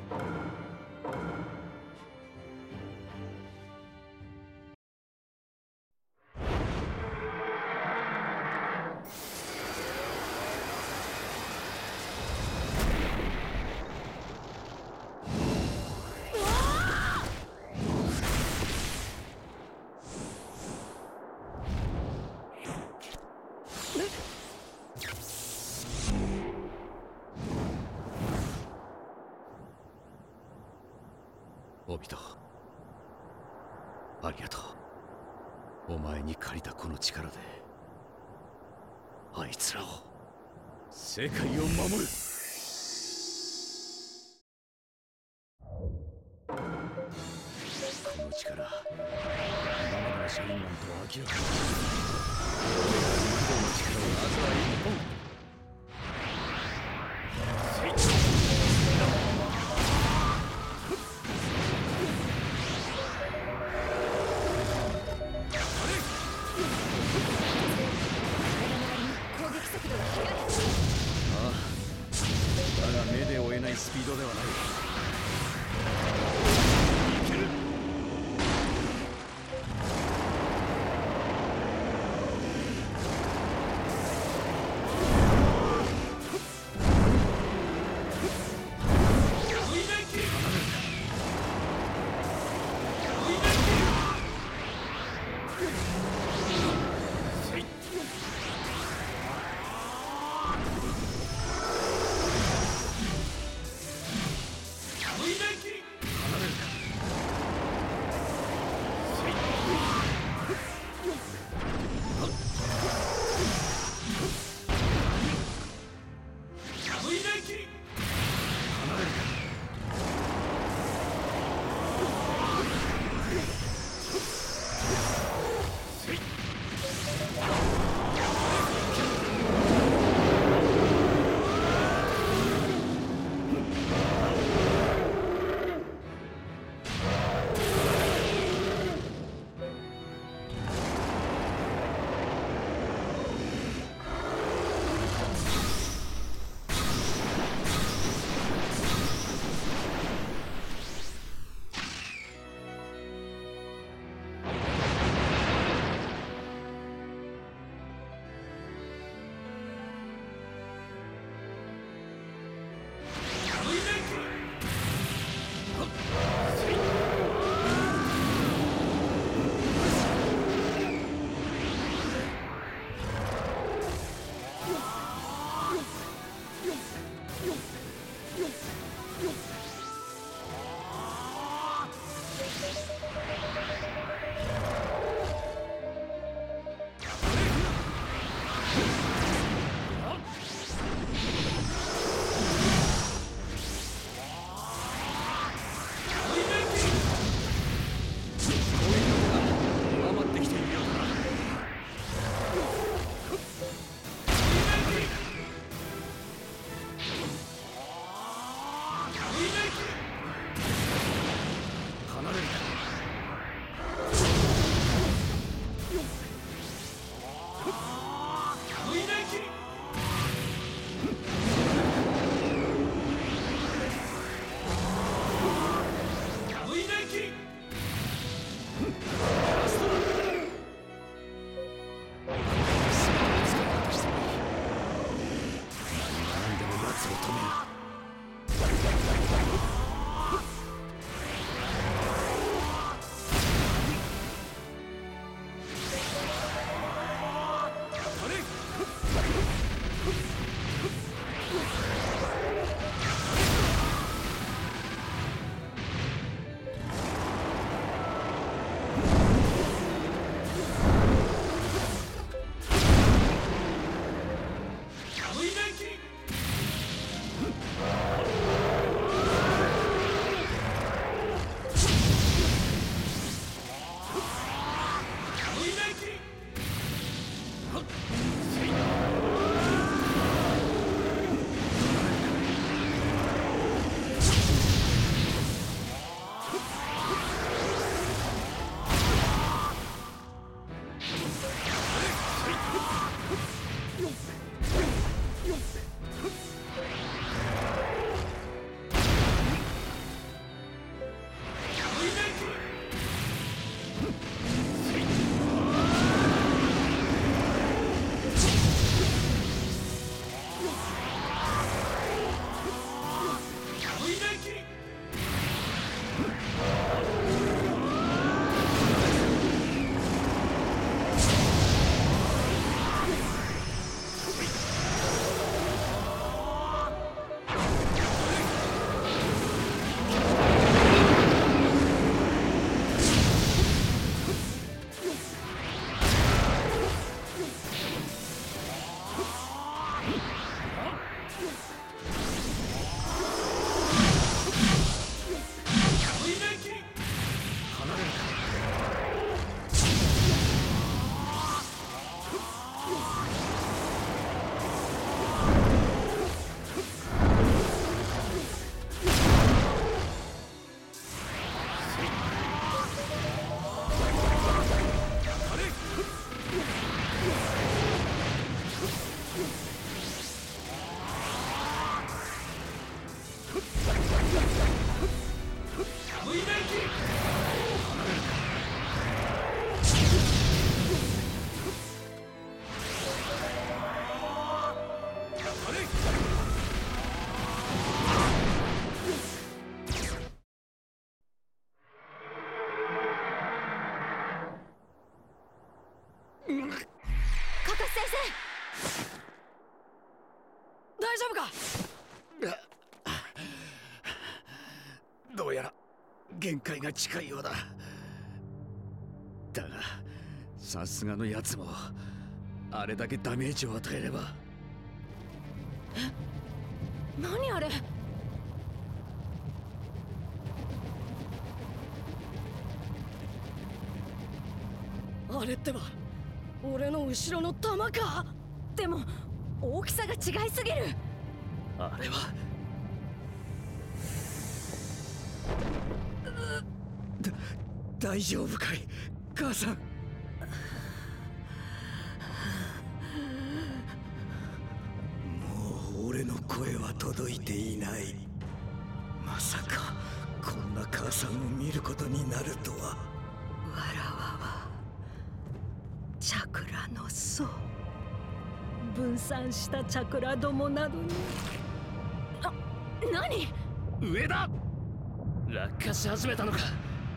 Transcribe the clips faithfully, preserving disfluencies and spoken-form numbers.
オビト、ありがとう。お前に借りたこの力であいつらを、世界を守る。この力、今までのシャインマンとは明らかに違う。俺が肉道の力をまずは一本。スピードではない。いける。 We 限界が近いようだ。だがさすがのやつもあれだけダメージを与えれば。 え、何あれ。あれってば俺の後ろの弾か。でも大きさが違いすぎる。 あれはだ大丈夫かい母さん。もう俺の声は届いていない。まさかこんな母さんを見ることになるとは。 わらわはチャクラの層、分散したチャクラどもなどに。あ、何？ 上だ。落下し始めたのか。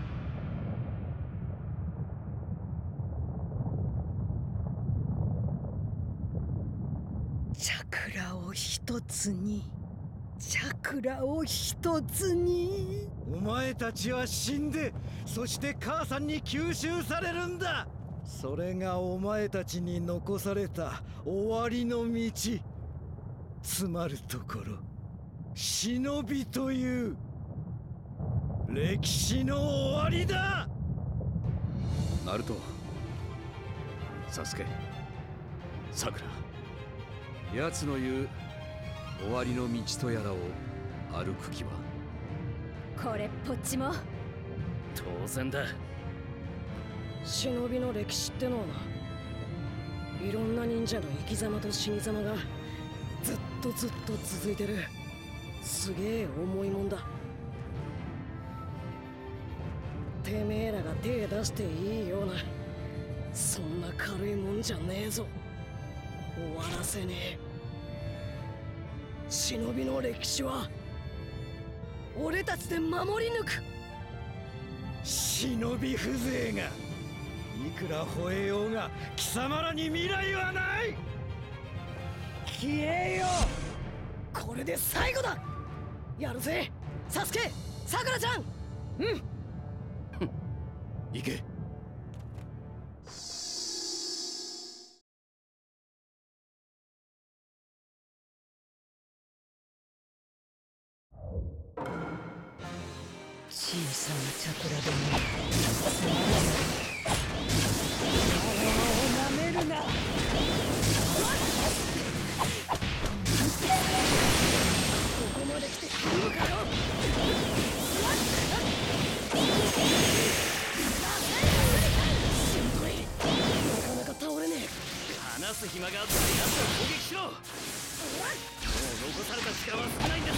チャクラを一つに、チャクラを一つに。 お前たちは死んで、そして母さんに吸収されるんだ。それがお前たちに残された終わりの道。つまるところ忍びという歴史の終わりだ。ナルト、サスケ、サクラ、奴の言う終わりの道とやらを歩く気は。 これっぽっちも当然だ。 忍びの歴史ってのはな、いろんな忍者の生き様と死に様がずっとずっと続いてるすげえ重いもんだ。てめえらが手出していいようなそんな軽いもんじゃねえぞ。終わらせねえ。忍びの歴史は俺たちで守り抜く。 忍び風情がいくら吠えようが貴様らに未来はない。 消えよ。これで最後だ。やるぜサスケ、さくらちゃん。うん行け。 小さなチャクラでもなめるな。ここまで来ているかよ。しんどい。なかなか倒れねえ。 話す暇があったら奴を攻撃しろ。もう残された時間は少ないんだぞ。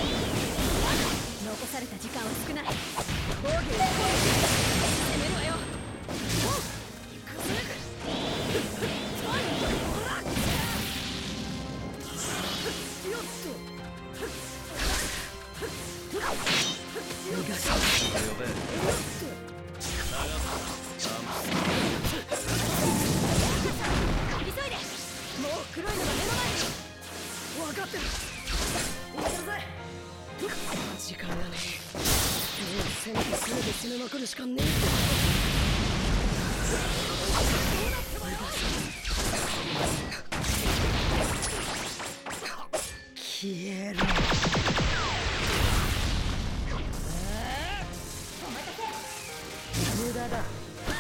残された時間は少ない。防御を攻撃攻めるわよ。おっ行くぜ。よっと。逃がす。 呼べ。 急いで。もう黒いのが目の前に。分かってる。行ってるぜ。時間がねえ。もう戦機全て攻めまくるしかねえって。どうなってもよ。消えろ。無駄だ。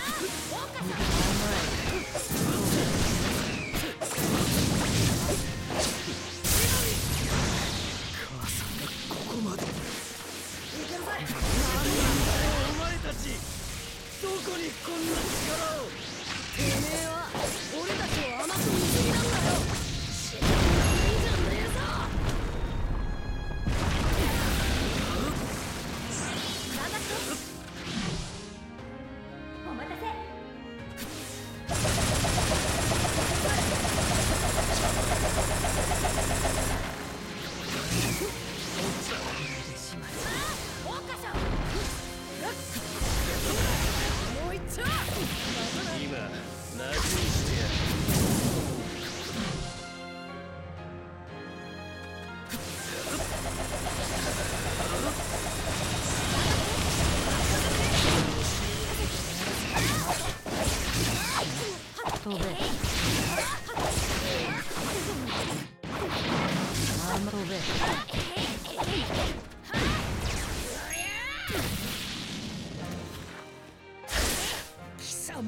どこにこんな力を。 てめえは俺たちを甘く見すぎなんだよ。死んだらいいじゃねえぞ。頑張って。お待たせ。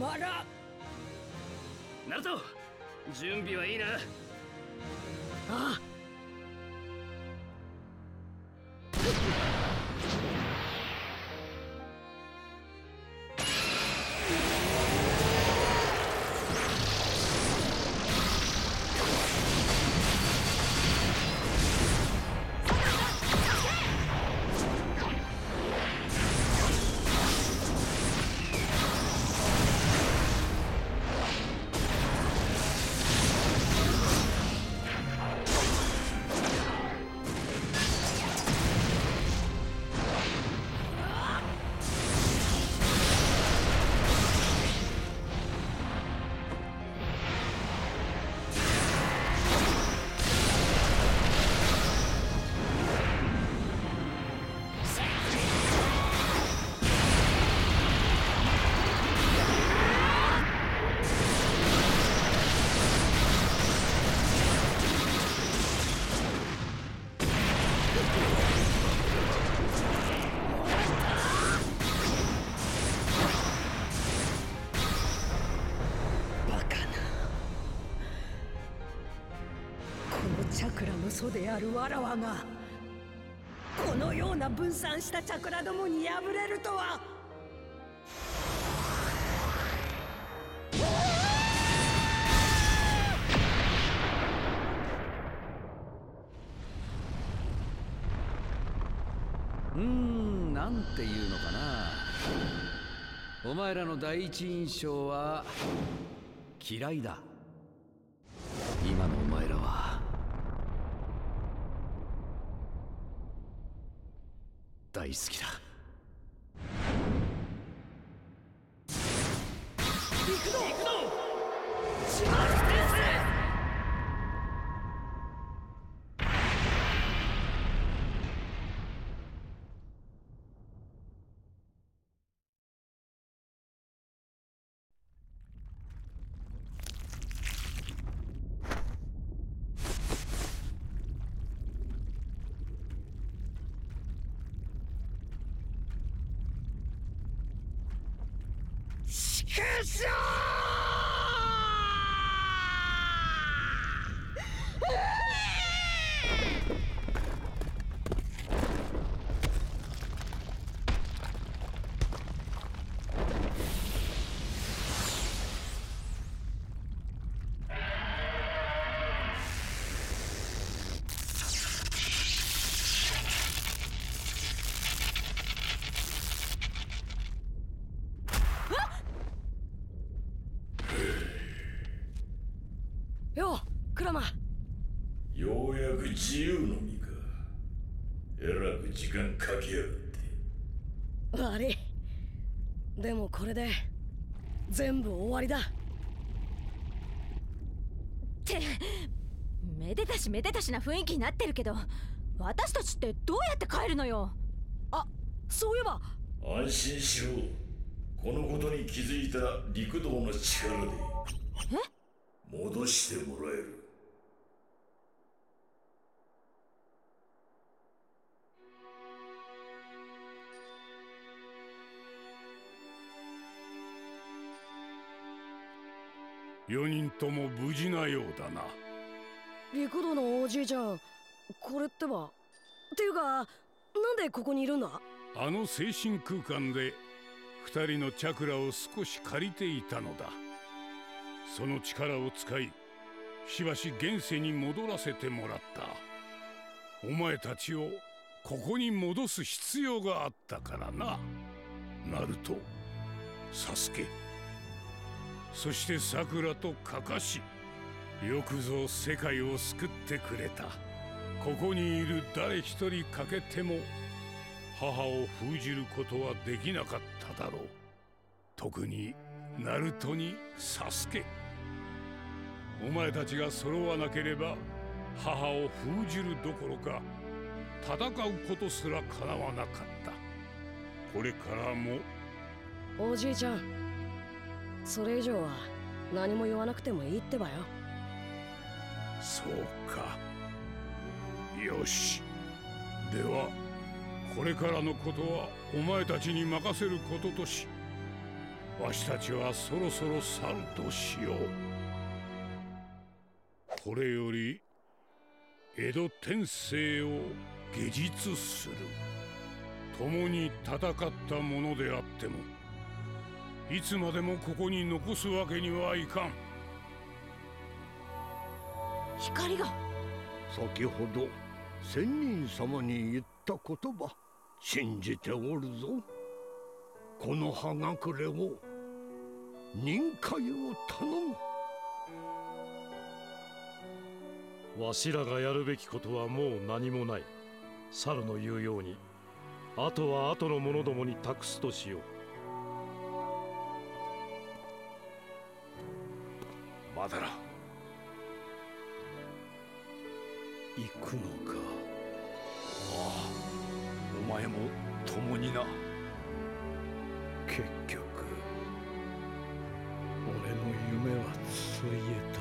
まらん。 ナルト、準備はいいな。 ああ。チャクラの祖であるわらわがこのような分散したチャクラどもに敗れるとは。 うーん、なんていうのかな。お前らの第一印象は嫌いだ。今のお前らは大好きだ。 行くぞ行くぞ。シマステンくそよう、クラマ。 ようやく自由の身か。えらく時間かけやがって。 悪い。でもこれで全部終わりだ。 ってめでたしめでたしな雰囲気になってるけど、私たちってどうやって帰るのよ。 あ、そういえば。 安心しろ。このことに気づいた陸道の力で戻してもらえる。 四人とも無事なようだな。 陸道のおじいちゃん、これってば。っていうか、なんでここにいるんだ。 あの精神空間で二人のチャクラを少し借りていたのだ。その力を使い、しばし現世に戻らせてもらった。お前たちをここに戻す必要があったからな。ナルト、サスケ、そしてサクラとカカシ、よくぞ世界を救ってくれた。ここにいる誰一人欠けても母を封じることはできなかっただろう。特にナルトにサスケ。お前たちが揃わなければ母を封じるどころか戦うことすらかなわなかった。これからも。 おじいちゃん、それ以上は何も言わなくてもいいってばよ。 そうか。よし。ではこれからのことはお前たちに任せることとし、 わしたちはそろそろ去るとしよう。これより江戸天聖を下実する。共に戦ったものであってもいつまでもここに残すわけにはいかん。 光が先ほど仙人様に言った言葉信じておるぞ。この葉隠れを任海を頼む。 わしらがやるべきことはもう何もない。猿の言うようにあとは後の者どもに託すとしよう。 まだら行くのか。ああ、お前も共にな。 結局俺の夢はついえた。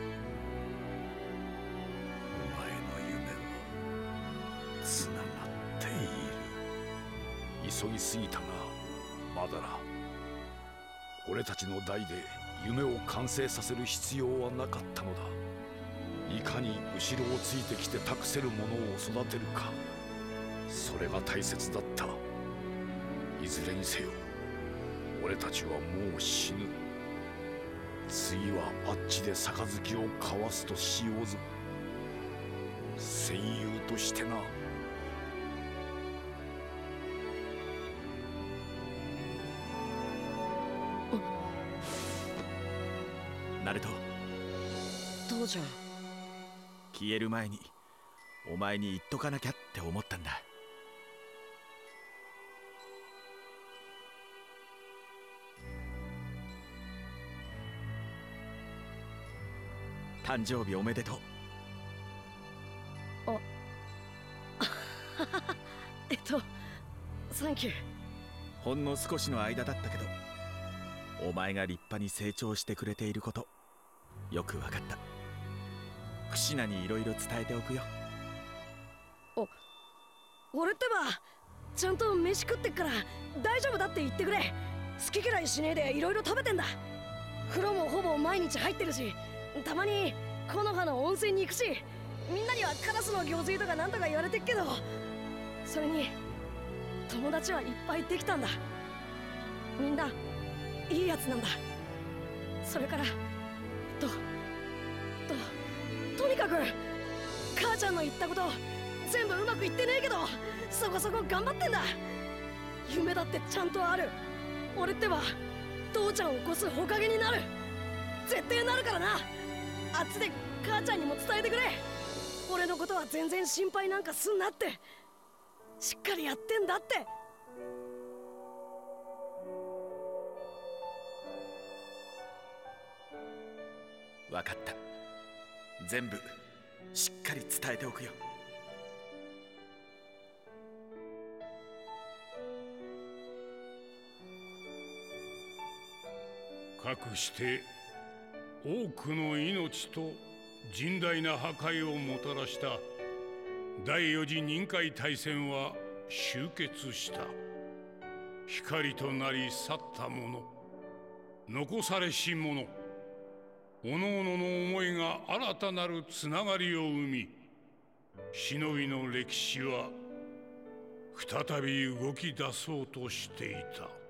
お前の夢はつながっている。 急ぎすぎたがまだら、俺たちの代で夢を完成させる必要はなかったのだ。いかに後ろをついてきて託せる者を育てるか、それが大切だった。いずれにせよ俺たちはもう死ぬ。次はあっちで杯を交わすとしようぞ、戦友としてな。 ナルト、 父ちゃん。 消える前にお前に言っとかなきゃって思ったんだ。誕生日おめでとう。 あえっとサンキュー。 ほんの少しの間だったけどお前が立派に成長してくれていることよくわかった。クシナにいろいろ伝えておくよ。 お俺ってばちゃんと飯食ってっから大丈夫だって言ってくれ。好き嫌いしねえでいろいろ食べてんだ。風呂もほぼ毎日入ってるし、たまに木の葉の温泉に行くし、みんなにはカラスの行水とかなんとか言われてっけど、それに友達はいっぱいできたんだ。みんないいやつなんだ。それからとととにかく母ちゃんの言ったこと全部うまくいってねえけどそこそこ頑張ってんだ。夢だってちゃんとある。俺ってば父ちゃんを起こすほかげになる。絶対なるからな。あっちで母ちゃんにも伝えてくれ。俺のことは全然心配なんかすんなって、しっかりやってんだって。 わかった。全部しっかり伝えておくよ。 かくして多くの命と甚大な破壊をもたらした第四次任海大戦は終結した。光となり去った者、残されし者、おのおのの思いが新たなるつながりを生み、忍びの歴史は再び動き出そうとしていた。